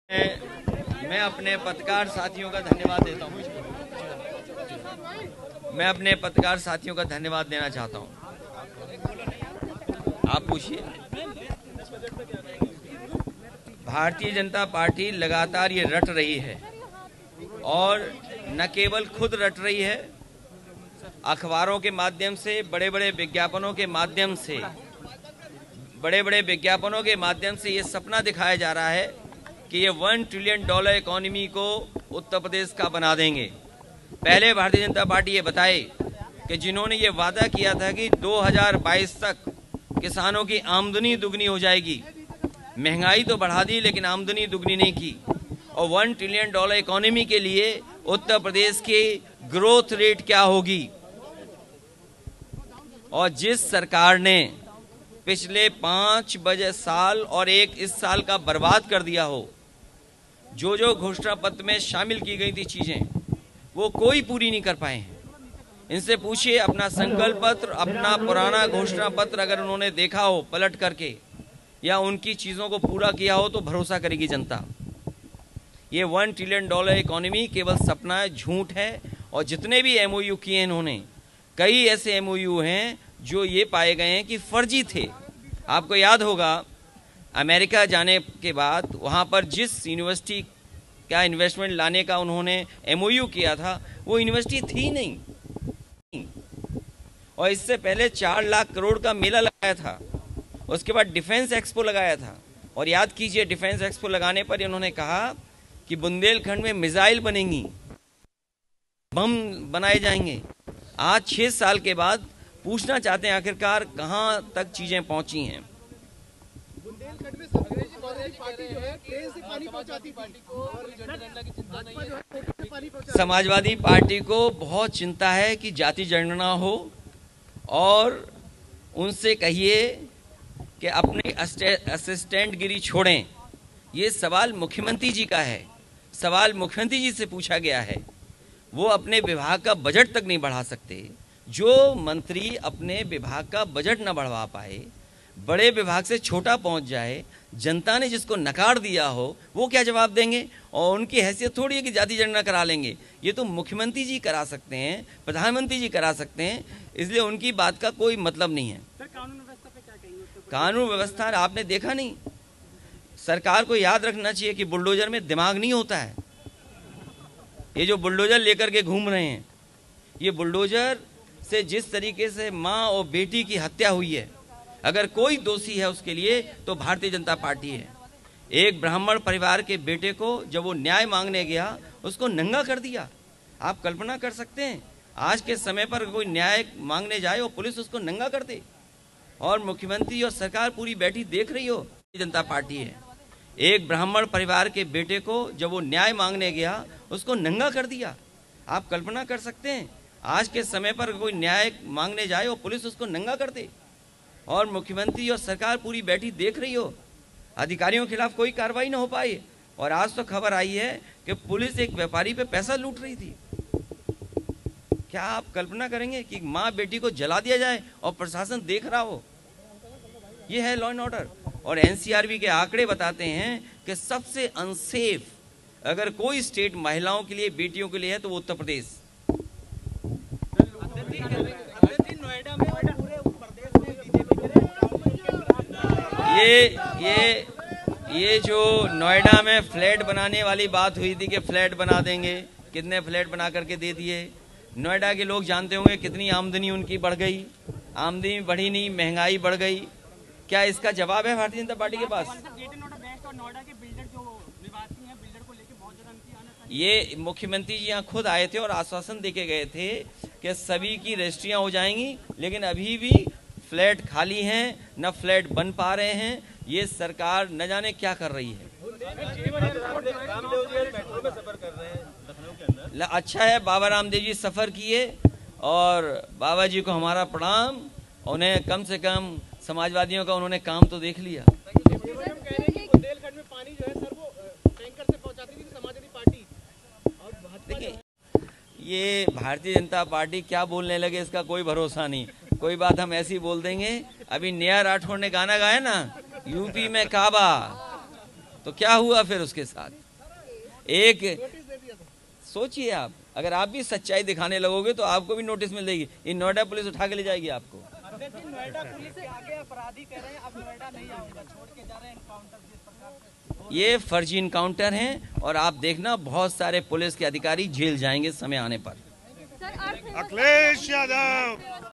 मैं अपने पत्रकार साथियों का धन्यवाद देता हूँ। मैं अपने पत्रकार साथियों का धन्यवाद देना चाहता हूँ। आप पूछिए। भारतीय जनता पार्टी लगातार ये रट रही है और न केवल खुद रट रही है, अखबारों के माध्यम से, बड़े बड़े विज्ञापनों के माध्यम से ये सपना दिखाया जा रहा है कि ये $1 ट्रिलियन इकोनॉमी को उत्तर प्रदेश का बना देंगे। पहले भारतीय जनता पार्टी ये बताए कि जिन्होंने ये वादा किया था कि 2022 तक किसानों की आमदनी दुगनी हो जाएगी, महंगाई तो बढ़ा दी लेकिन आमदनी दुगनी नहीं की। और $1 ट्रिलियन इकोनॉमी के लिए उत्तर प्रदेश की ग्रोथ रेट क्या होगी। और जिस सरकार ने पिछले 5 बजट साल और एक इस साल का बर्बाद कर दिया हो, जो घोषणा पत्र में शामिल की गई थी चीजें, वो कोई पूरी नहीं कर पाए हैं। इनसे पूछिए अपना संकल्प पत्र, अपना पुराना घोषणा पत्र अगर उन्होंने देखा हो पलट करके या उनकी चीजों को पूरा किया हो तो भरोसा करेगी जनता। ये $1 ट्रिलियन इकोनॉमी केवल सपना है, झूठ है। और जितने भी MOU किए इन्होंने, कई ऐसे MOU हैं जो ये पाए गए हैं कि फर्जी थे। आपको याद होगा अमेरिका जाने के बाद वहाँ पर जिस यूनिवर्सिटी का इन्वेस्टमेंट लाने का उन्होंने MOU किया था, वो यूनिवर्सिटी थी नहीं। और इससे पहले 4 लाख करोड़ का मेला लगाया था, उसके बाद डिफेंस एक्सपो लगाया था। और याद कीजिए, डिफेंस एक्सपो लगाने पर इन्होंने कहा कि बुंदेलखंड में मिसाइल बनेंगी, बम बनाए जाएंगे। आज 6 साल के बाद पूछना चाहते हैं आखिरकार कहां तक चीजें पहुंची हैं। बुंदेलखंड में पार्टी जो है ट्रेन से पानी पहुंचाती समाजवादी पार्टी को बहुत चिंता है कि जाति जनगणना हो, और उनसे कहिए कि अपनी असिस्टेंट गिरी छोड़ें। ये सवाल मुख्यमंत्री जी का है, सवाल मुख्यमंत्री जी से पूछा गया है। वो अपने विभाग का बजट तक नहीं बढ़ा सकते। जो मंत्री अपने विभाग का बजट न बढ़वा पाए, बड़े विभाग से छोटा पहुंच जाए, जनता ने जिसको नकार दिया हो, वो क्या जवाब देंगे। और उनकी हैसियत थोड़ी है कि जाति जनगणना करा लेंगे। ये तो मुख्यमंत्री जी करा सकते हैं, प्रधानमंत्री जी करा सकते हैं, इसलिए उनकी बात का कोई मतलब नहीं है। कानून व्यवस्था पे क्या कहेंगे? कानून व्यवस्था आपने देखा नहीं। सरकार को याद रखना चाहिए कि बुलडोजर में दिमाग नहीं होता है। ये जो बुलडोजर लेकर के घूम रहे हैं, ये बुलडोजर से जिस तरीके से माँ और बेटी की हत्या हुई है, अगर कोई दोषी है उसके लिए तो भारतीय जनता पार्टी है। एक ब्राह्मण परिवार के बेटे को जब वो न्याय मांगने गया, उसको नंगा कर दिया। आप कल्पना कर सकते हैं आज के समय पर कोई न्याय मांगने जाए और पुलिस उसको नंगा कर दे, और मुख्यमंत्री और सरकार पूरी बैठी देख रही हो। भारतीय जनता पार्टी है। एक ब्राह्मण परिवार के बेटे को जब वो न्याय मांगने गया, उसको नंगा कर दिया। आप कल्पना कर सकते हैं आज के समय पर कोई न्याय मांगने जाए और पुलिस उसको नंगा कर दे, और मुख्यमंत्री और सरकार पूरी बैठी देख रही हो, अधिकारियों के खिलाफ कोई कार्रवाई ना हो पाई। और आज तो खबर आई है कि पुलिस एक व्यापारी पे पैसा लूट रही थी। क्या आप कल्पना करेंगे कि माँ बेटी को जला दिया जाए और प्रशासन देख रहा हो। ये है लॉ एंड ऑर्डर। और NCRB के आंकड़े बताते हैं कि सबसे अनसेफ अगर कोई स्टेट महिलाओं के लिए, बेटियों के लिए है तो वो उत्तर प्रदेश। ये जो नोएडा में फ्लैट बनाने वाली बात हुई थी कि फ्लैट बना देंगे, कितने फ्लैट बना करके दे दिए। नोएडा के लोग जानते होंगे कितनी आमदनी उनकी बढ़ गई। आमदनी बढ़ी नहीं, महंगाई बढ़ गई। क्या इसका जवाब है भारतीय जनता पार्टी के पास? ये मुख्यमंत्री जी यहाँ खुद आए थे और आश्वासन देके गए थे कि सभी की रजिस्ट्रियां हो जाएंगी, लेकिन अभी भी फ्लैट खाली हैं, न फ्लैट बन पा रहे हैं। ये सरकार न जाने क्या कर रही है। अच्छा है बाबा रामदेव जी सफर किए, और बाबा जी को हमारा प्रणाम। उन्हें कम से कम समाजवादियों का उन्होंने काम तो देख लिया। बुंदेलखंड में पानी जो है सर वो टैंकर से पहुंचाती थी समाजवादी पार्टी। देखिए, ये भारतीय जनता पार्टी क्या बोलने लगे इसका कोई भरोसा नहीं। कोई बात हम ऐसी बोल देंगे। अभी नेहा राठौड़ ने गाना गाया ना, यूपी में काबा, तो क्या हुआ फिर उसके साथ? एक नोटिस दे दिया था। सोचिए आप, अगर आप भी सच्चाई दिखाने लगोगे तो आपको भी नोटिस मिल जाएगी। ये नोएडा पुलिस उठा के ले जाएगी आपको। नोएडा पुलिस के आगे अपराधी कह रहे हैं अब नोएडा नहीं आऊंगा, छोड़ के जा रहे हैं एनकाउंटर जिस प्रकार से। ये फर्जी इनकाउंटर हैं और आप देखना बहुत सारे पुलिस के अधिकारी जेल जाएंगे समय आने पर। अखिलेश यादव।